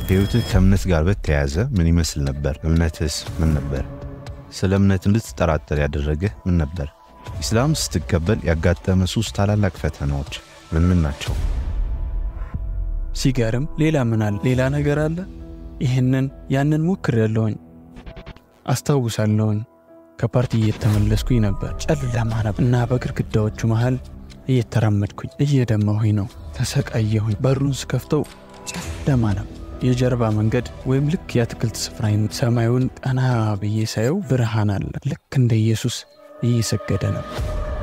ሕይወትህ ከእምነት ጋር በተያያዘ ምን ይመስል ነበር? እምነትስ ምን ነበር? ስለ እምነት እንድትጠራጠር ያደረገህ ምን ነበር? ኢስላም ስትቀበል ያጋጠመ ሶስት ታላላቅ ፈተናዎች ምን ናቸው? ሲገርም ሌላ ምን አለ? ሌላ ነገር አለ? ይሄንን ያንን ሞክሬያለሁኝ። አስታውሳለሁኝ ከፓርቲ እየተመለስኩኝ ነበር። ጨለማ ነበር እና በግድግዳዎቹ መሃል እየተራመድኩኝ እየደማሁኝ ነው። ተሰቃየሁኝ። በሩን ስከፍተው ጨለማ ነበር። የጀርባ መንገድ ወይም ልክ የአትክልት ስፍራዬን ሰማዩን ቀና ብዬ ሳየው ብርሃን አለ። ልክ እንደ ኢየሱስ እየሰገደ ነበር።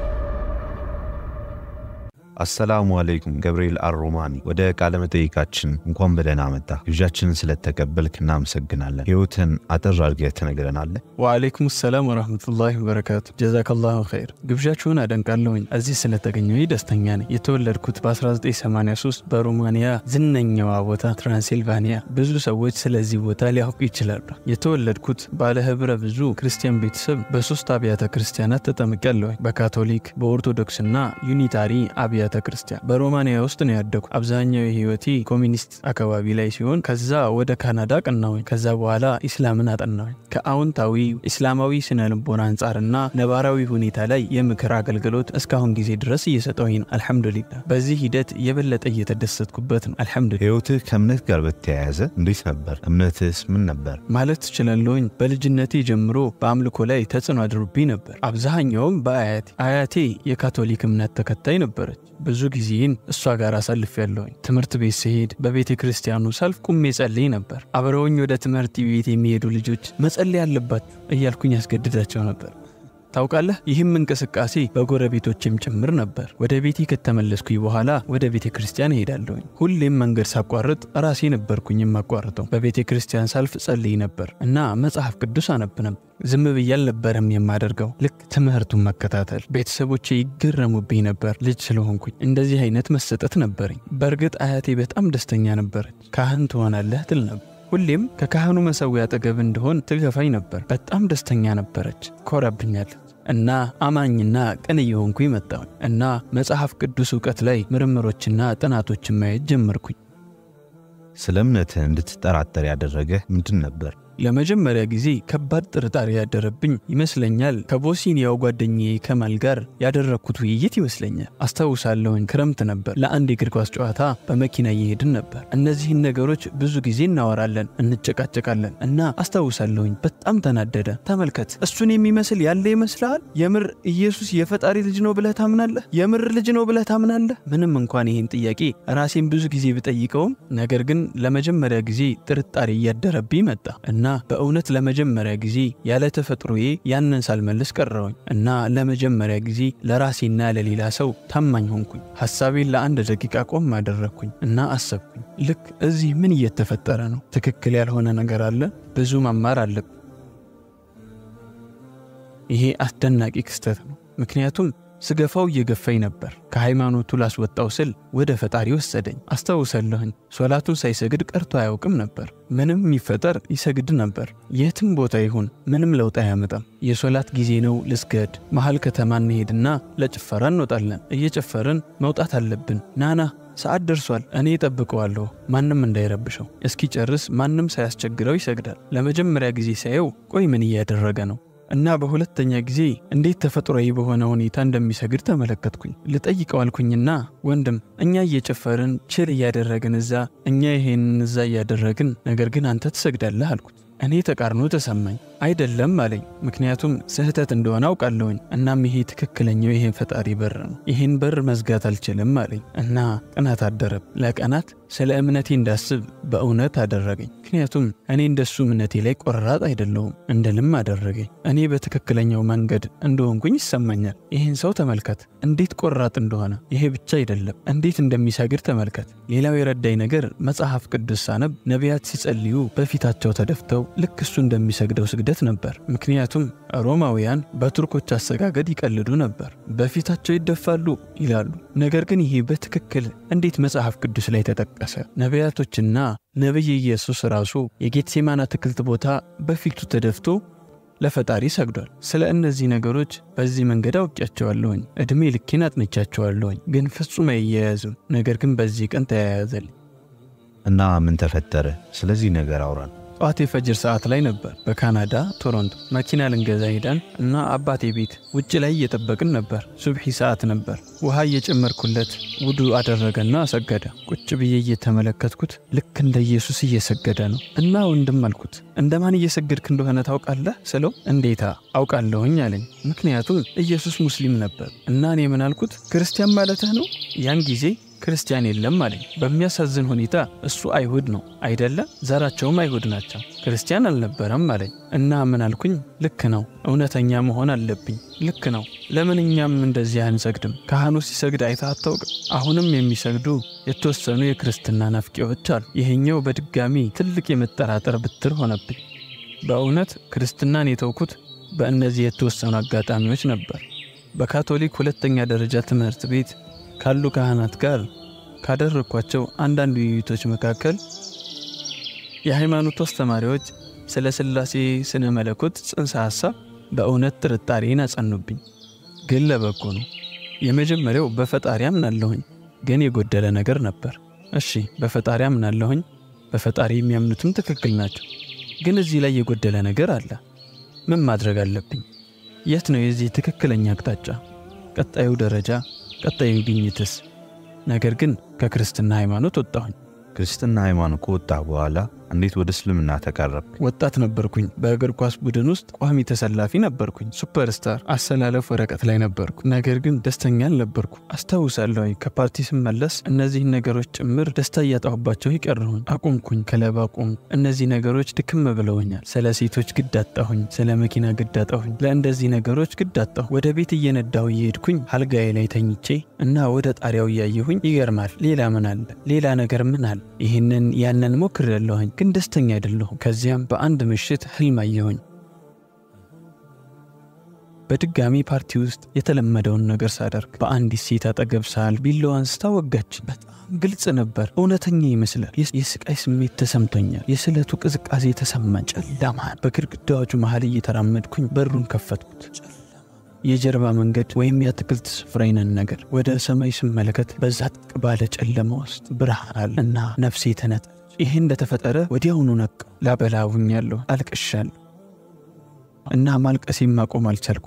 አሰላሙ አለይኩም ገብርኤል አሮማኒ ወደ ቃለ መጠይቃችን እንኳን በደህና መጣ። ግብዣችንን ስለተቀበልክ እናመሰግናለን። ሕይወትን አጠር አድርገህ ትነግረናለህ? ወአለይኩም ሰላም ወራህመቱላሂ ወበረካቱ። ጀዛከላሁ ኸይር። ግብዣችሁን አደንቃለሁኝ። እዚህ ስለተገኘሁ ደስተኛ ነኝ። የተወለድኩት በ1983 በሮማኒያ ዝነኛዋ ቦታ ትራንሲልቫኒያ። ብዙ ሰዎች ስለዚህ ቦታ ሊያውቁ ይችላሉ። የተወለድኩት ባለ ህብረ ብዙ ክርስቲያን ቤተሰብ በሶስት አብያተ ክርስቲያናት ተጠምቄያለሁ። በካቶሊክ፣ በኦርቶዶክስና ዩኒታሪ አብያተ ክርስቲያን። በሮማኒያ ውስጥ ነው ያደግኩት። አብዛኛው የህይወቴ ኮሚኒስት አካባቢ ላይ ሲሆን ከዛ ወደ ካናዳ ቀናሁኝ። ከዛ በኋላ ኢስላምን አጠናሁኝ። ከአዎንታዊ እስላማዊ ስነ ልቦና አንጻርና ነባራዊ ሁኔታ ላይ የምክር አገልግሎት እስካሁን ጊዜ ድረስ እየሰጠሁኝ ነው። አልሐምዱሊላህ። በዚህ ሂደት የበለጠ እየተደሰትኩበት ነው። አልሐምዱሊላህ። ሕይወትህ ከእምነት ጋር በተያያዘ እንዴት ነበር? እምነትስ ምን ነበር? ማለት እችላለሁኝ በልጅነቴ ጀምሮ በአምልኮ ላይ ተጽዕኖ አድሮብኝ ነበር። አብዛኛውም አያቴ የካቶሊክ እምነት ተከታይ ነበረች። ብዙ ጊዜን እሷ ጋር አሳልፌያለሁኝ። ትምህርት ቤት ስሄድ በቤተ ክርስቲያኑ ሰልፍ ቁሜ ጸልይ ነበር። አብረውኝ ወደ ትምህርት ቤት የሚሄዱ ልጆች መጸለይ አለባችሁ እያልኩኝ ያስገድዳቸው ነበር። ታውቃለህ፣ ይህም እንቅስቃሴ በጎረቤቶችም ጭምር ነበር። ወደ ቤቴ ከተመለስኩኝ በኋላ ወደ ቤተ ክርስቲያን እሄዳለሁኝ። ሁሌም መንገድ ሳቋርጥ ራሴ ነበርኩኝ የማቋርጠው። በቤተ ክርስቲያን ሳልፍ ጸልይ ነበር እና መጽሐፍ ቅዱስ አነብ ነበር። ዝም ብዬ አልነበረም የማደርገው፣ ልክ ትምህርቱን መከታተል። ቤተሰቦቼ ይገረሙብኝ ነበር ልጅ ስለሆንኩኝ። እንደዚህ አይነት መሰጠት ነበረኝ። በእርግጥ አያቴ በጣም ደስተኛ ነበረች። ካህን ትሆናለህ ትል ነበር። ሁሌም ከካህኑ መሰዊያ አጠገብ እንደሆን ትገፋኝ ነበር። በጣም ደስተኛ ነበረች፣ ኮራብኛለች እና አማኝና ቅን እየሆንኩኝ መጣሁ እና መጽሐፍ ቅዱስ ዕውቀት ላይ ምርምሮችና ጥናቶችን ማየት ጀመርኩኝ። ስለ እምነትህ እንድትጠራጠር ያደረገህ ምንድን ነበር? ለመጀመሪያ ጊዜ ከባድ ጥርጣሬ ያደረብኝ ይመስለኛል ከቦስኒያው ጓደኛዬ ከማል ጋር ያደረኩት ውይይት ይመስለኛል። አስታውሳለሁኝ ክረምት ነበር። ለአንድ የእግር ኳስ ጨዋታ በመኪና እየሄድን ነበር። እነዚህን ነገሮች ብዙ ጊዜ እናወራለን፣ እንጨቃጨቃለን እና አስታውሳለሁኝ በጣም ተናደደ። ተመልከት፣ እሱን የሚመስል ያለ ይመስላል? የምር ኢየሱስ የፈጣሪ ልጅ ነው ብለህ ታምናለህ? የምር ልጅ ነው ብለህ ታምናለህ? ምንም እንኳን ይህን ጥያቄ ራሴን ብዙ ጊዜ ብጠይቀውም ነገር ግን ለመጀመሪያ ጊዜ ጥርጣሬ እያደረብኝ መጣ እና በእውነት ለመጀመሪያ ጊዜ ያለ ተፈጥሮዬ ያንን ሳልመልስ ቀረሁኝ እና ለመጀመሪያ ጊዜ ለራሴና ለሌላ ሰው ታማኝ ሆንኩኝ። ሐሳቤን ለአንድ ደቂቃ ቆም አደረግኩኝ እና አሰብኩኝ፣ ልክ እዚህ ምን እየተፈጠረ ነው? ትክክል ያልሆነ ነገር አለ። ብዙ መማር አለብኝ። ይሄ አስደናቂ ክስተት ነው፣ ምክንያቱም ስገፋው እየገፋኝ ነበር። ከሃይማኖቱ ላስወጣው ስል ወደ ፈጣሪ ወሰደኝ። አስታውሳለሁኝ ሶላቱን ሳይሰግድ ቀርቶ አያውቅም ነበር። ምንም የሚፈጠር ይሰግድ ነበር። የትም ቦታ ይሁን ምንም ለውጥ አያመጣም። የሶላት ጊዜ ነው፣ ልስገድ። መሃል ከተማ እንሄድና ለጭፈራ እንወጣለን። እየጨፈርን መውጣት አለብን። ናና ሰዓት ደርሷል፣ እኔ እጠብቀዋለሁ፣ ማንም እንዳይረብሸው። እስኪጨርስ ማንም ሳያስቸግረው ይሰግዳል። ለመጀመሪያ ጊዜ ሳየው ቆይ ምን እያደረገ ነው? እና በሁለተኛ ጊዜ እንዴት ተፈጥሯዊ በሆነ ሁኔታ እንደሚሰግድ ተመለከትኩኝ። ልጠይቀው አልኩኝና ወንድም እኛ እየጨፈርን ችል እያደረግን እኛ ይሄንን እያደረግን ነገር ግን አንተ ትሰግዳለህ አልኩት። እኔ ተቃርኖ ተሰማኝ። አይደለም አለኝ፣ ምክንያቱም ስህተት እንደሆነ አውቃለሁኝ። እናም ይሄ ትክክለኛው ይሄን ፈጣሪ በር ነው፣ ይሄን በር መዝጋት አልችልም አለኝ እና ቅናት አደረብ። ለቀናት ስለ እምነቴ እንዳስብ በእውነት አደረገኝ። ምክንያቱም እኔ እንደሱ እምነቴ ላይ ቆራጥ አይደለሁም እንደልም አደረገኝ። እኔ በትክክለኛው መንገድ እንደሆንኩኝ ይሰማኛል። ይሄን ሰው ተመልከት እንዴት ቆራጥ እንደሆነ። ይሄ ብቻ አይደለም እንዴት እንደሚሰግድ ተመልከት። ሌላው የረዳኝ ነገር መጽሐፍ ቅዱስ ሳነብ ነቢያት ሲጸልዩ በፊታቸው ተደፍተው ልክ እሱ እንደሚሰግደው ስግደት ነበር። ምክንያቱም ሮማውያን በቱርኮች አሰጋገድ ይቀልዱ ነበር። በፊታቸው ይደፋሉ ይላሉ። ነገር ግን ይሄ በትክክል እንዴት መጽሐፍ ቅዱስ ላይ ተጠቀሰ? ነቢያቶችና ነብይ ኢየሱስ ራሱ የጌትሴማኒ አትክልት ቦታ በፊቱ ተደፍቶ ለፈጣሪ ሰግዷል። ስለ እነዚህ ነገሮች በዚህ መንገድ አውቄያቸዋለሁኝ። እድሜ ልኬን አጥንቻቸዋለሁኝ፣ ግን ፍጹም አይያያዝም። ነገር ግን በዚህ ቀን ተያያዘልኝ። እና ምን ተፈጠረ? ስለዚህ ነገር አውራን። ጠዋት የፈጅር ሰዓት ላይ ነበር በካናዳ ቶሮንቶ። መኪና ልንገዛ ሄደን እና አባቴ ቤት ውጭ ላይ እየጠበቅን ነበር። ሱብሒ ሰዓት ነበር። ውሃ እየጨመርኩለት ውዱ አደረገና ሰገደ። ቁጭ ብዬ እየተመለከትኩት ልክ እንደ ኢየሱስ እየሰገደ ነው። እና ወንድም አልኩት እንደማን እየሰገድክ እንደሆነ ታውቃለህ ስለው እንዴታ አውቃለሁኝ አለኝ። ምክንያቱም ኢየሱስ ሙስሊም ነበር። እና እኔ ምን አልኩት ክርስቲያን ማለትህ ነው? ያን ጊዜ ክርስቲያን የለም አለኝ። በሚያሳዝን ሁኔታ እሱ አይሁድ ነው አይደለ? ዘራቸውም አይሁድ ናቸው። ክርስቲያን አልነበረም አለኝ። እና ምን አልኩኝ ልክ ነው፣ እውነተኛ መሆን አለብኝ። ልክ ነው። ለምን እኛም እንደዚህ አንሰግድም? ካህኑ ሲሰግድ አይተህ አታውቅም? አሁንም የሚሰግዱ የተወሰኑ የክርስትና ናፍቂዎች አሉ። ይሄኛው በድጋሚ ትልቅ የመጠራጠር ብትር ሆነብኝ። በእውነት ክርስትናን የተውኩት በእነዚህ የተወሰኑ አጋጣሚዎች ነበር። በካቶሊክ ሁለተኛ ደረጃ ትምህርት ቤት ካሉ ካህናት ጋር ካደረኳቸው አንዳንድ ውይይቶች መካከል የሃይማኖት አስተማሪዎች ስለ ሥላሴ ስነ መለኮት ጽንሰ ሐሳብ በእውነት ጥርጣሬን አጸኑብኝ። ግን ለበጎ ነው። የመጀመሪያው በፈጣሪ አምናለሁኝ፣ ግን የጎደለ ነገር ነበር። እሺ በፈጣሪ አምናለሁኝ፣ በፈጣሪ የሚያምኑትም ትክክል ናቸው። ግን እዚህ ላይ የጎደለ ነገር አለ። ምን ማድረግ አለብኝ? የት ነው የዚህ ትክክለኛ አቅጣጫ? ቀጣዩ ደረጃ፣ ቀጣዩ ግኝትስ? ነገር ግን ከክርስትና ሃይማኖት ወጣሁኝ። ክርስትና ሃይማኖት ከወጣ በኋላ እንዴት ወደ እስልምና ተቃረብክ? ወጣት ነበርኩኝ። በእግር ኳስ ቡድን ውስጥ ቋሚ ተሰላፊ ነበርኩኝ። ሱፐርስታር አሰላለፍ ወረቀት ላይ ነበርኩ። ነገር ግን ደስተኛ አልነበርኩ። አስታውሳለሁ ከፓርቲ ስመለስ እነዚህን ነገሮች ጭምር ደስታ እያጣሁባቸው ይቀርሁኝ። አቁምኩኝ፣ ክለብ አቁምኩ። እነዚህ ነገሮች ድክም ብለውኛል። ስለ ሴቶች ግድ አጣሁኝ፣ ስለ መኪና ግድ አጣሁኝ፣ ለእንደዚህ ነገሮች ግድ አጣሁ። ወደ ቤት እየነዳሁ እየሄድኩኝ አልጋዬ ላይ ተኝቼ እና ወደ ጣሪያው እያየሁኝ ይገርማል፣ ሌላ ምን አለ? ሌላ ነገር ምን አለ? ይህንን ያንን ሞክሬያለሁኝ ግን ደስተኛ አይደለሁም። ከዚያም በአንድ ምሽት ህልም አየሁኝ። በድጋሚ ፓርቲ ውስጥ የተለመደውን ነገር ሳደርግ በአንዲት ሴት አጠገብ ሳል ቢላዋ አንስታ ወጋችኝ። በጣም ግልጽ ነበር፣ እውነተኛ ይመስላል። የስቃይ ስሜት ተሰምቶኛል። የስለቱ ቅዝቃዜ ተሰማኝ። ጨለማን በግድግዳዎቹ መሃል እየተራመድኩኝ በሩን ከፈትኩት። የጀርባ መንገድ ወይም የአትክልት ስፍራ አይነት ነገር። ወደ ሰማይ ስመለከት በዛ ጥቅ ባለ ጨለማ ውስጥ ብርሃን አለ እና ነፍሴ ተነጠለች። ይሄ እንደተፈጠረ ወዲያውኑ ነቃ። ላበላውኛለሁ፣ አልቅሻለሁ እና ማልቀሴን ማቆም አልቻልኩ።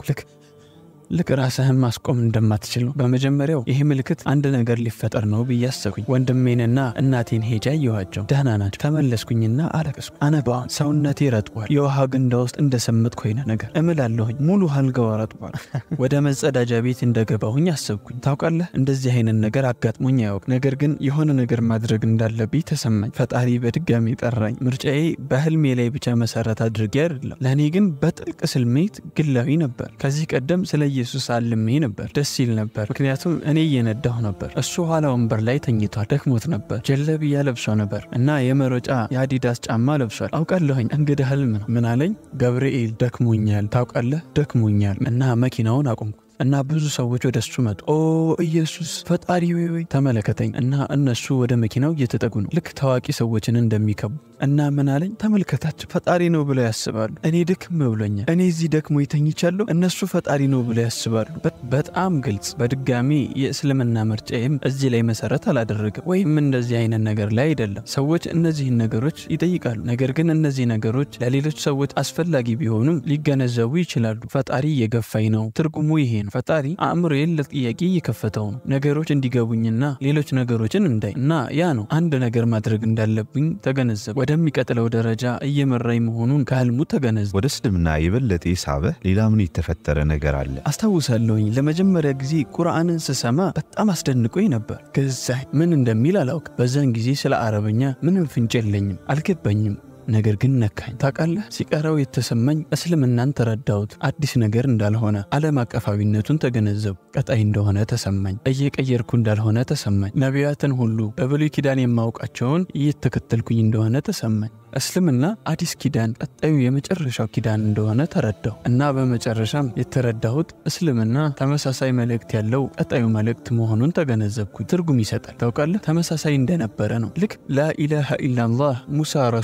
ልክ ራስህን ማስቆም እንደማትችል ነው። በመጀመሪያው ይሄ ምልክት አንድ ነገር ሊፈጠር ነው ብዬ አሰብኩኝ። ወንድሜንና እናቴን ሄጄ አየኋቸው። ደህና ናቸው። ተመለስኩኝና አለቀስኩ። አነባውን ሰውነቴ ረጥቧል። የውሃ ገንዳ ውስጥ እንደሰመጥኩ አይነት ነገር እምላለሁኝ። ሙሉ አልጋው ረጥቧል። ወደ መጸዳጃ ቤት እንደገባሁኝ አሰብኩኝ። ታውቃለህ እንደዚህ አይነት ነገር አጋጥሞኝ አያውቅ። ነገር ግን የሆነ ነገር ማድረግ እንዳለብኝ ተሰማኝ። ፈጣሪ በድጋሚ ጠራኝ። ምርጫዬ በህልሜ ላይ ብቻ መሰረት አድርጌ አይደለም። ለእኔ ግን በጥልቅ ስሜት ግላዊ ነበር። ከዚህ ቀደም ስለ ኢየሱስ አልሜ ነበር። ደስ ይል ነበር፣ ምክንያቱም እኔ እየነዳሁ ነበር። እሱ ኋላ ወንበር ላይ ተኝቷል። ደክሞት ነበር። ጀለብያ ለብሶ ነበር እና የመሮጫ የአዲዳስ ጫማ ለብሷል። አውቃለሁኝ እንግዳ ህልም ነው። ምን አለኝ? ገብርኤል ደክሞኛል፣ ታውቃለህ ደክሞኛል እና መኪናውን አቆምኩ እና ብዙ ሰዎች ወደሱ መጡ። ኦ ኢየሱስ ፈጣሪ ወይ ተመለከተኝ እና እነሱ ወደ መኪናው እየተጠጉ ነው፣ ልክ ታዋቂ ሰዎችን እንደሚከቡ እና ምን አለኝ? ተመልከታቸው፣ ፈጣሪ ነው ብለው ያስባሉ። እኔ ድክም ብሎኛል። እኔ እዚህ ደክሞ ይተኝቻለሁ፣ እነሱ ፈጣሪ ነው ብለው ያስባሉ። በጣም ግልጽ። በድጋሚ የእስልምና ምርጫዬም እዚህ ላይ መሰረት አላደረገም ወይም እንደዚህ አይነት ነገር ላይ አይደለም። ሰዎች እነዚህን ነገሮች ይጠይቃሉ፣ ነገር ግን እነዚህ ነገሮች ለሌሎች ሰዎች አስፈላጊ ቢሆኑም ሊገነዘቡ ይችላሉ። ፈጣሪ እየገፋኝ ነው፣ ትርጉሙ ይሄ ነው። ፈጣሪ አእምሮዬን ለጥያቄ እየከፈተው ነው፣ ነገሮች እንዲገቡኝና ሌሎች ነገሮችን እንዳይ እና ያ ነው አንድ ነገር ማድረግ እንዳለብኝ ተገነዘብ። ወደሚቀጥለው ደረጃ እየመራኝ መሆኑን ከህልሙ ተገነዘብ። ወደ እስልምና የበለጠ ሳበህ ሌላ ምን የተፈጠረ ነገር አለ? አስታውሳለሁኝ ለመጀመሪያ ጊዜ ቁርአንን ስሰማ በጣም አስደንቆኝ ነበር። ገዛኝ። ምን እንደሚል አላውቅ። በዛን ጊዜ ስለ አረበኛ ምንም ፍንጭ የለኝም፣ አልገባኝም። ነገር ግን ነካኝ። ታውቃለህ ሲቀራው የተሰማኝ እስልምናን ተረዳሁት። አዲስ ነገር እንዳልሆነ፣ ዓለም አቀፋዊነቱን ተገነዘቡ። ቀጣይ እንደሆነ ተሰማኝ። እየቀየርኩ እንዳልሆነ ተሰማኝ። ነቢያትን ሁሉ በብሉይ ኪዳን የማውቃቸውን እየተከተልኩኝ እንደሆነ ተሰማኝ። እስልምና አዲስ ኪዳን፣ ቀጣዩ የመጨረሻው ኪዳን እንደሆነ ተረዳሁ እና በመጨረሻም የተረዳሁት እስልምና ተመሳሳይ መልእክት ያለው ቀጣዩ መልእክት መሆኑን ተገነዘብኩ። ትርጉም ይሰጣል። ታውቃለህ ተመሳሳይ እንደነበረ ነው። ልክ ላኢላሃ ኢላላህ ሙሳ ረሱላላህ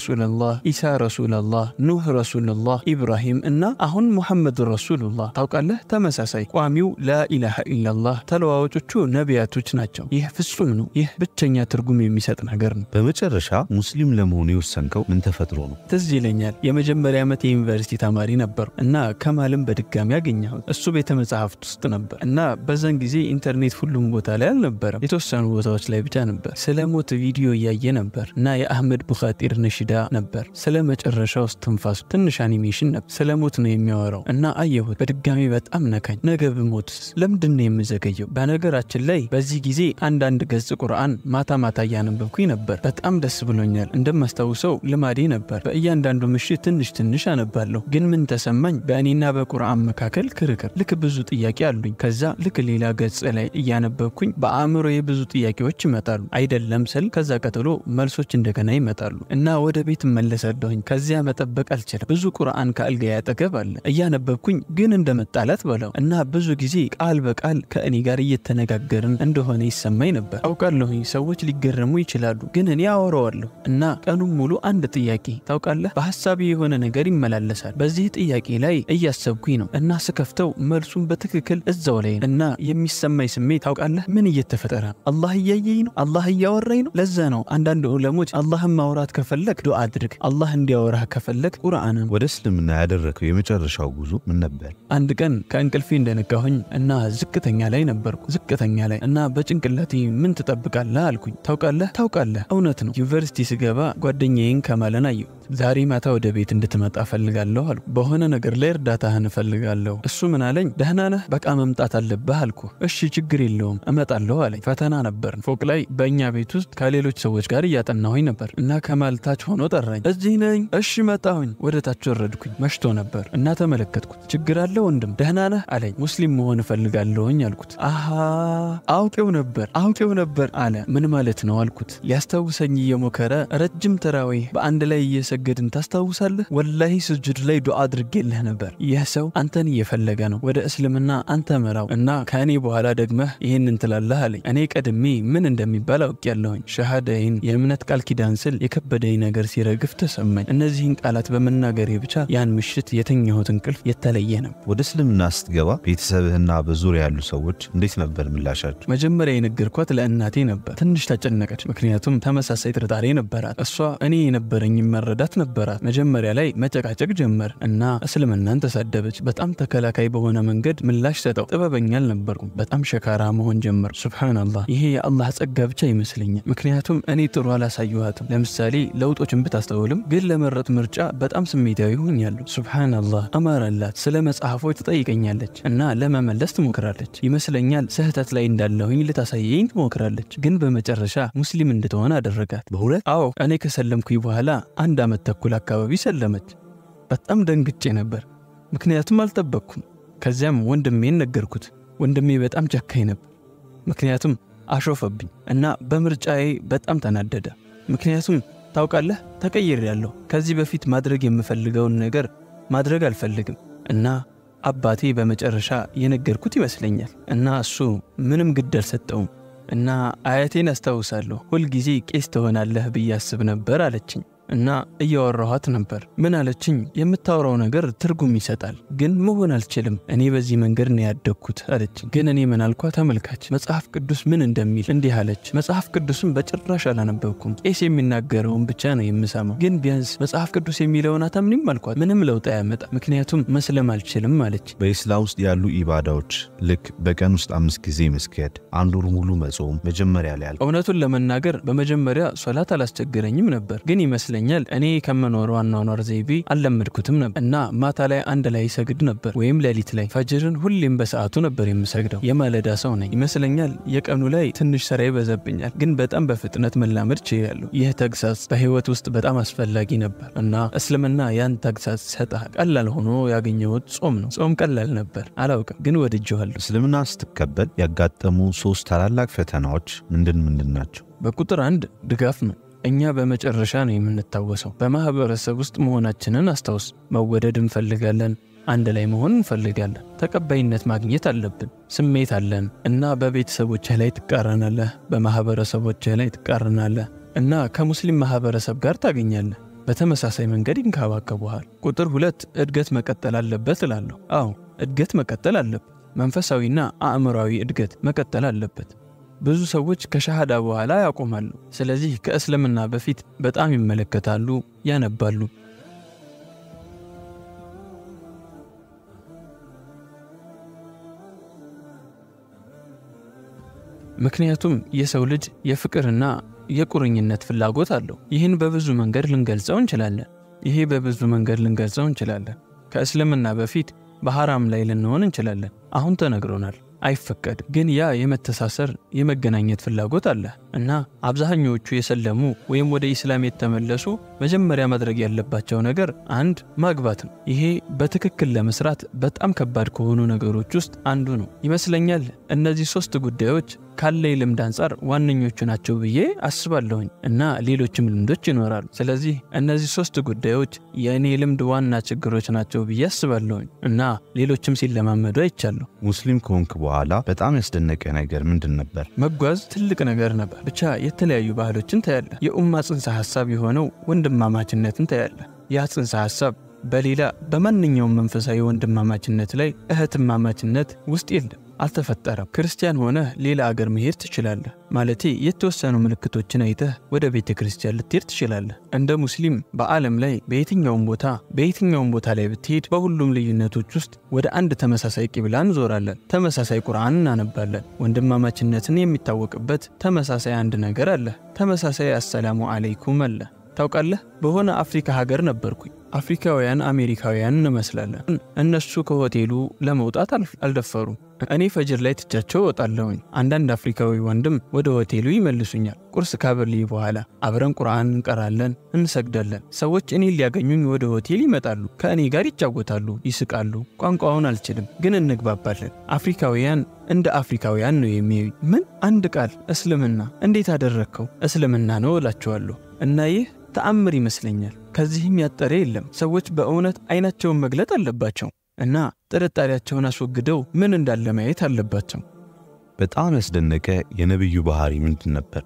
ረሱሉላህ፣ ኢሳ ረሱሉላህ፣ ኑህ ረሱሉላህ፣ ኢብራሂም እና አሁን ሙሐመድ ረሱሉላህ። ታውቃለህ፣ ተመሳሳይ ቋሚው ላኢላሃ ኢላላህ፣ ተለዋዋጮቹ ነቢያቶች ናቸው። ይህ ፍጹም ነው። ይህ ብቸኛ ትርጉም የሚሰጥ ነገር ነው። በመጨረሻ ሙስሊም ለመሆን የወሰንከው ምን ተፈጥሮ ነው? ትዝ ይለኛል የመጀመሪያ ዓመት የዩኒቨርሲቲ ተማሪ ነበር እና ከማልም በድጋሚ አገኘሁት። እሱ ቤተ መጻሕፍት ውስጥ ነበር እና በዛን ጊዜ ኢንተርኔት ሁሉም ቦታ ላይ አልነበረም፣ የተወሰኑ ቦታዎች ላይ ብቻ ነበር። ስለ ሞት ቪዲዮ እያየ ነበር እና የአህመድ ቡኻጢር ነሽዳ ነበር። ስለ መጨረሻው እስትንፋሱ ትንሽ አኒሜሽን ነበር። ስለ ሞት ነው የሚያወራው እና አየሁት። በድጋሚ በጣም ነካኝ። ነገ ብሞትስ ለምንድን ነው የምዘገየው? በነገራችን ላይ በዚህ ጊዜ አንዳንድ ገጽ ቁርአን ማታ ማታ እያነበብኩኝ ነበር። በጣም ደስ ብሎኛል። እንደማስታውሰው ልማዴ ነበር። በእያንዳንዱ ምሽት ትንሽ አነባለሁ። ግን ምን ተሰማኝ? በእኔና በቁርአን መካከል ክርክር። ልክ ብዙ ጥያቄ አሉኝ። ከዛ ልክ ሌላ ገጽ ላይ እያነበብኩኝ በአእምሮዬ ብዙ ጥያቄዎች ይመጣሉ። አይደለም ስል ከዛ ቀጥሎ መልሶች እንደገና ይመጣሉ እና ወደ ቤት መለሳለሁኝ። ከዚያ መጠበቅ አልችልም። ብዙ ቁርአን ከአልጋዬ አጠገብ አለ። እያነበብኩኝ ግን እንደመጣላት በለው እና ብዙ ጊዜ ቃል በቃል ከእኔ ጋር እየተነጋገርን እንደሆነ ይሰማኝ ነበር። አውቃለሁኝ ሰዎች ሊገረሙ ይችላሉ፣ ግን እኔ አወራዋለሁ እና ቀኑን ሙሉ አንድ ጥያቄ ታውቃለህ፣ በሐሳቤ የሆነ ነገር ይመላለሳል። በዚህ ጥያቄ ላይ እያሰብኩኝ ነው እና ስከፍተው መልሱን በትክክል እዛው ላይ ነው እና የሚሰማኝ ስሜት ታውቃለህ ምን እየተፈጠረ ነው? አላህ እያየኝ ነው፣ አላህ እያወራኝ ነው። ለዛ ነው አንዳንድ ዑለሞች አላህን ማውራት ከፈለክ ዱዓ አድርግ፣ አላህ እንዲያወራህ ከፈለክ ቁርአንን። ወደ እስልምና ያደረከው የመጨረሻው ጉዞ ምን ነበር? አንድ ቀን ከእንቅልፌ እንደነቃሁኝ እና ዝቅተኛ ላይ ነበርኩ። ዝቅተኛ ላይ እና በጭንቅላቴ ምን ትጠብቃለህ አልኩኝ። ታውቃለህ እውነት ነው። ዩኒቨርሲቲ ስገባ ጓደኛዬን ከማለን አየሁ። ዛሬ ማታ ወደ ቤት እንድትመጣ ፈልጋለሁ አልኩ። በሆነ ነገር ላይ እርዳታህን ፈልጋለሁ። እሱ ምን አለኝ? ደህና ነህ? በቃ መምጣት አለብህ አልኩ። እሺ ችግር የለውም እመጣለሁ አለኝ። ፈተና ነበር። ፎቅ ላይ በእኛ ቤት ውስጥ ከሌሎች ሰዎች ጋር እያጠናሁኝ ነበር እና ከማል ታች ሆኖ ጠራኝ። እዚህ ነኝ። እሺ መጣሁኝ። ወደ ታች ወረድኩኝ። መሽቶ ነበር እና ተመለከትኩት። ችግር አለ ወንድም? ደህና ነህ አለኝ። ሙስሊም መሆን እፈልጋለሁኝ አልኩት። አሃ አውቄው ነበር አለ። ምን ማለት ነው አልኩት። ሊያስታውሰኝ እየሞከረ ረጅም ተራዊህ በአንድ ላይ እየሰገድን ታስታውሳለህ? ወላሂ ስጁድ ላይ ዱዓ አድርጌልህ ነበር። ይህ ሰው አንተን እየፈለገ ነው። ወደ እስልምና አንተ መራው እና ከእኔ በኋላ ደግመህ ይህንን ትላለህ አለኝ። እኔ ቀድሜ ምን እንደሚባል አውቄያለሁኝ። ሸሃዳይን የእምነት ቃል ኪዳን ስል የከበደኝ ነገር ሲረግፍ ተሰማኝ። እነዚህን ቃላት በመናገሬ ብቻ ያን ምሽት የተኛሁት እንቅልፍ የተለየ ነው። ወደ እስልምና ስትገባ ቤተሰብህና በዙሪያ ያሉ ሰዎች እንዴት ነበር ምላሻቸው? መጀመሪያ የነገርኳት ለእናቴ ነበር። ትንሽ ተጨነቀች፣ ምክንያቱም ተመሳሳይ ጥርጣሬ ነበራት። እሷ እኔ የነበረኝ መረዳት ነበራት። መጀመሪያ ላይ መጨቃጨቅ ጀመር እና እስልምናን ተሳደበች። በጣም ተከላካይ በሆነ መንገድ ምላሽ ሰጠው። ጥበበኛ አልነበርኩም። በጣም ሸካራ መሆን ጀመር። ሱብሃንአላህ፣ ይሄ የአላህ ጸጋ ብቻ ይመስለኛል። ምክንያቱም እኔ ጥሩ አላሳየኋትም። ለምሳሌ ለውጦችን ብታስተውልም ግን ለመረጥ ምርጫ በጣም ስሜታዊ ሆኛለሁ። ሱብሃንአላህ፣ አማራላት። ስለ መጽሐፎች ትጠይቀኛለች እና ለመመለስ ትሞክራለች። ይመስለኛል ስህተት ላይ እንዳለሁኝ ልታሳየኝ ትሞክራለች። ግን በመጨረሻ ሙስሊም እንድትሆን አደረጋት። በሁለት አዎ፣ እኔ ከሰለምኩኝ በኋላ 1 ዓመት ተኩል አካባቢ ሰለመች። በጣም ደንግጬ ነበር፣ ምክንያቱም አልጠበቅኩም። ከዚያም ወንድሜን ነገርኩት። ወንድሜ በጣም ጨካኝ ነበር፣ ምክንያቱም አሾፈብኝ እና በምርጫዬ በጣም ተናደደ። ምክንያቱም ታውቃለህ ተቀይሬያለሁ። ከዚህ በፊት ማድረግ የምፈልገውን ነገር ማድረግ አልፈልግም እና አባቴ በመጨረሻ የነገርኩት ይመስለኛል እና እሱ ምንም ግድ አልሰጠውም እና አያቴን አስታውሳለሁ። ሁልጊዜ ቄስ ትሆናለህ ብዬ አስብ ነበር አለችኝ እና እያወራኋት ነበር። ምን አለችኝ? የምታወራው ነገር ትርጉም ይሰጣል፣ ግን መሆን አልችልም። እኔ በዚህ መንገድ ነው ያደግኩት አለችኝ። ግን እኔ ምን አልኳት? ተመልካች መጽሐፍ ቅዱስ ምን እንደሚል እንዲህ አለች። መጽሐፍ ቅዱስም በጭራሽ አላነበብኩም፣ ቄስ የሚናገረውን ብቻ ነው የምሰማው። ግን ቢያንስ መጽሐፍ ቅዱስ የሚለውን አታምኒም አልኳት። ምንም ለውጥ አያመጣ፣ ምክንያቱም መስለም አልችልም አለች። በኢስላም ውስጥ ያሉ ኢባዳዎች ልክ በቀን ውስጥ 5 ጊዜ መስገድ፣ 1 ወር ሙሉ መጾም መጀመሪያ ላይ አልኩ። እውነቱን ለመናገር በመጀመሪያ ሶላት አላስቸገረኝም ነበር፣ ግን ይመስለኛል እኔ ከመኖር ዋናው ዘይቤ አልለመድኩትም ነበር እና ማታ ላይ አንድ ላይ ሰግድ ነበር ወይም ሌሊት ላይ ፈጅርን ሁሌም በሰዓቱ ነበር የምሰግደው። የማለዳ ሰው ነኝ ይመስለኛል። የቀኑ ላይ ትንሽ ስራ ይበዛብኛል፣ ግን በጣም በፍጥነት መላመድ ችያለሁ። ይህ ተግሳጽ በህይወት ውስጥ በጣም አስፈላጊ ነበር እና እስልምና ያን ተግሳጽ ሰጣል። ቀላል ሆኖ ያገኘሁት ጾም ነው። ጾም ቀላል ነበር፣ አላውቅም፣ ግን ወድጄዋለሁ። እስልምና ስትቀበል ያጋጠሙ 3 ታላላቅ ፈተናዎች ምንድን ናቸው? በቁጥር 1 ድጋፍ ነው። እኛ በመጨረሻ ነው የምንታወሰው። በማህበረሰብ ውስጥ መሆናችንን አስታውስ። መወደድ እንፈልጋለን፣ አንድ ላይ መሆን እንፈልጋለን፣ ተቀባይነት ማግኘት አለብን፣ ስሜት አለን እና በቤተሰቦችህ ላይ ትቃረናለህ፣ በማህበረሰቦችህ ላይ ትቃረናለህ እና ከሙስሊም ማህበረሰብ ጋር ታገኛለህ። በተመሳሳይ መንገድ ይንከባከቡሃል። ቁጥር 2 እድገት መቀጠል አለበት እላለሁ። አዎ እድገት መቀጠል አለበት። መንፈሳዊና አእምሯዊ እድገት መቀጠል አለበት። ብዙ ሰዎች ከሸሃዳ በኋላ ያቆማሉ። ስለዚህ ከእስልምና በፊት በጣም ይመለከታሉ፣ ያነባሉ። ምክንያቱም የሰው ልጅ የፍቅርና የቁርኝነት ፍላጎት አለው። ይህን በብዙ መንገድ ልንገልጸው እንችላለን። ከእስልምና በፊት በሐራም ላይ ልንሆን እንችላለን። አሁን ተነግሮናል፣ አይፈቀድም። ግን ያ የመተሳሰር የመገናኘት ፍላጎት አለ እና አብዛኞቹ የሰለሙ ወይም ወደ ኢስላም የተመለሱ መጀመሪያ ማድረግ ያለባቸው ነገር አንድ ማግባት ነው። ይሄ በትክክል ለመስራት በጣም ከባድ ከሆኑ ነገሮች ውስጥ አንዱ ነው ይመስለኛል። እነዚህ 3 ጉዳዮች ካለኝ ልምድ አንጻር ዋነኞቹ ናቸው ብዬ አስባለሁኝ እና ሌሎችም ልምዶች ይኖራሉ። ስለዚህ እነዚህ 3 ጉዳዮች የእኔ ልምድ ዋና ችግሮች ናቸው ብዬ አስባለሁኝ እና ሌሎችም ሲለማመዱ አይቻለሁ። ሙስሊም ከሆንክ በኋላ በጣም ያስደነቀ ነገር ምንድን ነበር? መጓዝ ትልቅ ነገር ነበር። ብቻ የተለያዩ ባህሎችን ታያለ። የኡማ ጽንሰ ሐሳብ የሆነው ወንድማማችነትን ታያለ። ያ ጽንሰ ሐሳብ በሌላ በማንኛውም መንፈሳዊ ወንድማማችነት ላይ እህትማማችነት ውስጥ የለም፣ አልተፈጠረም። ክርስቲያን ሆነ ሌላ አገር መሄድ ትችላለህ። ማለቴ የተወሰኑ ምልክቶችን አይተህ ወደ ቤተ ክርስቲያን ልትሄድ ትችላለህ። እንደ ሙስሊም በዓለም ላይ በየትኛውም ቦታ ላይ ብትሄድ በሁሉም ልዩነቶች ውስጥ ወደ አንድ ተመሳሳይ ቂብላ እንዞራለን። ተመሳሳይ ቁርአን እናነባለን። ወንድማማችነትን የሚታወቅበት ተመሳሳይ አንድ ነገር አለ። ተመሳሳይ አሰላሙ አለይኩም አለ። ታውቃለህ፣ በሆነ አፍሪካ ሀገር ነበርኩኝ። አፍሪካውያን አሜሪካውያን እንመስላለን። እነሱ ከሆቴሉ ለመውጣት አልደፈሩም። እኔ ፈጅር ላይ ትቻቸው እወጣለሁኝ። አንዳንድ አፍሪካዊ ወንድም ወደ ሆቴሉ ይመልሱኛል። ቁርስ ካበልይ በኋላ አብረን ቁርአን እንቀራለን፣ እንሰግዳለን። ሰዎች እኔን ሊያገኙኝ ወደ ሆቴል ይመጣሉ። ከእኔ ጋር ይጫወታሉ፣ ይስቃሉ። ቋንቋውን አልችልም፣ ግን እንግባባለን። አፍሪካውያን እንደ አፍሪካውያን ነው የሚያዩኝ። ምን አንድ ቃል እስልምና እንዴት አደረከው? እስልምና ነው እላቸዋለሁ እና ይህ ተአምር ይመስለኛል። ከዚህም ያጠረ የለም። ሰዎች በእውነት አይናቸውን መግለጥ አለባቸው እና ጥርጣሬያቸውን አስወግደው ምን እንዳለ ማየት አለባቸው። በጣም ያስደነቀ የነብዩ ባህሪ ምንድን ነበር?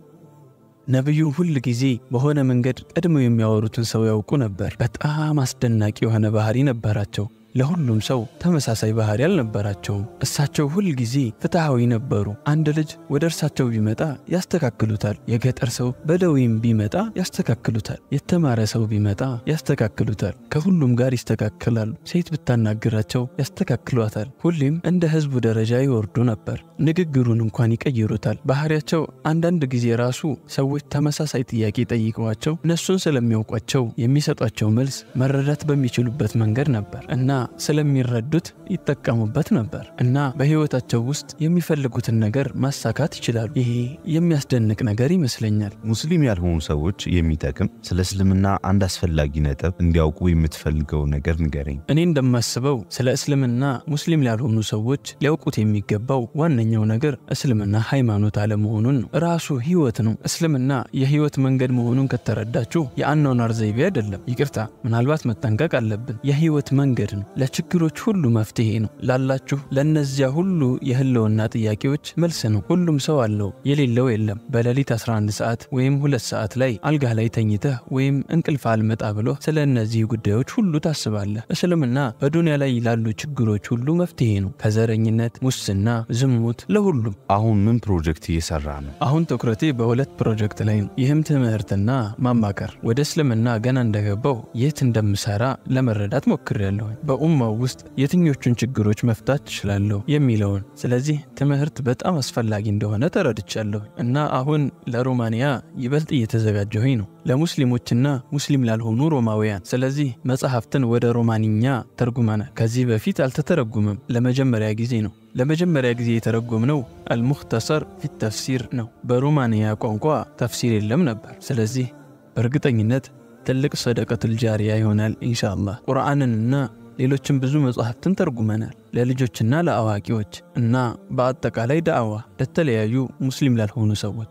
ነብዩ ሁሉ ጊዜ በሆነ መንገድ ቀድመው የሚያወሩትን ሰው ያውቁ ነበር። በጣም አስደናቂ የሆነ ባህሪ ነበራቸው። ለሁሉም ሰው ተመሳሳይ ባህሪ አልነበራቸውም። እሳቸው ሁሉ ጊዜ ፍትሃዊ ነበሩ። አንድ ልጅ ወደ እርሳቸው ቢመጣ ያስተካክሉታል። የገጠር ሰው በደዌም ቢመጣ ያስተካክሉታል። የተማረ ሰው ቢመጣ ያስተካክሉታል። ከሁሉም ጋር ይስተካከላሉ። ሴት ብታናግራቸው ያስተካክሏታል። ሁሌም እንደ ህዝቡ ደረጃ ይወርዱ ነበር። ንግግሩን እንኳን ይቀይሩታል። ባህሪያቸው አንዳንድ ጊዜ ራሱ ሰዎች ተመሳሳይ ጥያቄ ጠይቀዋቸው እነሱን ስለሚያውቋቸው የሚሰጧቸው መልስ መረዳት በሚችሉበት መንገድ ነበር እና ስለሚረዱት ይጠቀሙበት ነበር እና በህይወታቸው ውስጥ የሚፈልጉትን ነገር ማሳካት ይችላሉ። ይሄ የሚያስደንቅ ነገር ይመስለኛል። ሙስሊም ያልሆኑ ሰዎች የሚጠቅም ስለ እስልምና አንድ አስፈላጊ ነጥብ እንዲያውቁ የምትፈልገው ነገር ንገረኝ። እኔ እንደማስበው ስለ እስልምና ሙስሊም ያልሆኑ ሰዎች ሊያውቁት የሚገባው ዋነኛው ነገር እስልምና ሃይማኖት አለመሆኑን ነው። ራሱ ህይወት ነው። እስልምና የህይወት መንገድ መሆኑን ከተረዳችሁ የአኗኗር ዘይቤ አይደለም። ይቅርታ፣ ምናልባት መጠንቀቅ አለብን። የህይወት መንገድ ነው። ለችግሮች ሁሉ መፍትሄ ነው። ላላችሁ ለነዚያ ሁሉ የህልውና ጥያቄዎች መልስ ነው። ሁሉም ሰው አለው፣ የሌለው የለም። በሌሊት 11 ሰዓት ወይም 2 ሰዓት ላይ አልጋ ላይ ተኝተህ ወይም እንቅልፍ አልመጣ ብሎ ስለ እነዚህ ጉዳዮች ሁሉ ታስባለህ። እስልምና በዱንያ ላይ ላሉ ችግሮች ሁሉ መፍትሄ ነው። ከዘረኝነት፣ ሙስና፣ ዝሙት፣ ለሁሉም። አሁን ምን ፕሮጀክት እየሰራ ነው? አሁን ትኩረቴ በ2 ፕሮጀክት ላይ ነው። ይህም ትምህርትና ማማከር። ወደ እስልምና ገና እንደገባው የት እንደምሰራ ለመረዳት ሞክሬያለሁ። በኡማው ውስጥ የትኞቹን ችግሮች መፍታት እችላለሁ የሚለውን። ስለዚህ ትምህርት በጣም አስፈላጊ እንደሆነ ተረድቻለሁ እና አሁን ለሮማንያ ይበልጥ እየተዘጋጀሁኝ ነው፣ ለሙስሊሞችና ሙስሊም ላልሆኑ ሮማውያን። ስለዚህ መጽሐፍትን ወደ ሮማንኛ ተርጉመናል። ከዚህ በፊት አልተተረጉመም፣ ለመጀመሪያ ጊዜ ነው። ለመጀመሪያ ጊዜ የተረጎምነው አልሙኽተሰር ፊ ተፍሲር ነው። በሮማንያ ቋንቋ ተፍሲር የለም ነበር። ስለዚህ በእርግጠኝነት ትልቅ ሰደቀቱል ጃሪያ ይሆናል ኢንሻአላህ። ቁርአንንና ሌሎችም ብዙ መጽሐፍትን ተርጉመናል፣ ለልጆችና ለአዋቂዎች እና በአጠቃላይ ዳዕዋ ለተለያዩ ሙስሊም ላልሆኑ ሰዎች።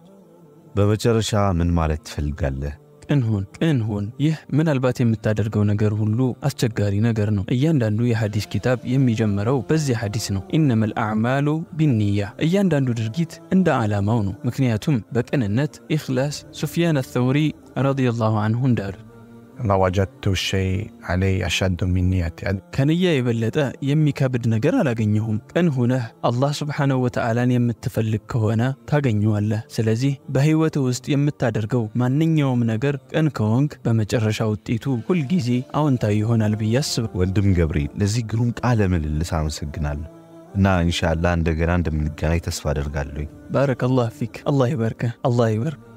በመጨረሻ ምን ማለት ትፈልጋለህ? ቅን ሁን። ይህ ምናልባት የምታደርገው ነገር ሁሉ አስቸጋሪ ነገር ነው። እያንዳንዱ የሐዲስ ኪታብ የሚጀምረው በዚህ ሐዲስ ነው። ኢነመል አዕማሉ ቢንኒያ። እያንዳንዱ ድርጊት እንደ ዓላማው ነው። ምክንያቱም በቅንነት ኢኽላስ ሱፊያን አልተውሪ ረዲየላሁ ዐንሁ እንዳሉት لوجدت الشيء علي أشد من نيتي. ከንያ የበለጠ የሚከብድ ነገር አላገኘሁም። ቀን ሆነህ አላህ ሱብሓነሁ ወተዓላን የምትፈልግ ከሆነ ታገኘዋለህ። ስለዚህ በህይወት ውስጥ የምታደርገው ማንኛውም ነገር ቀን ከሆንክ በመጨረሻ ውጤቱ ሁልጊዜ አዎንታዊ ይሆናል ብዬ አስባለሁ። ወንድም ገብሬ ለዚህ ግሩም ቃለ ምልልስ አመሰግናለሁ እና ኢንሻአላህ እንደገና እንደምንገናኝ ተስፋ አደርጋለሁ። ባረከላሁ ፊክ። አላህ ይባርክ። አላህ ይባርክ።